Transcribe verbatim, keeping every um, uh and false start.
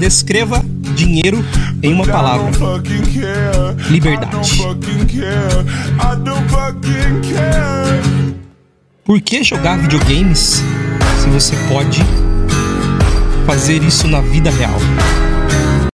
Descreva dinheiro em uma palavra. Liberdade. Por que jogar videogames se você pode fazer isso na vida real?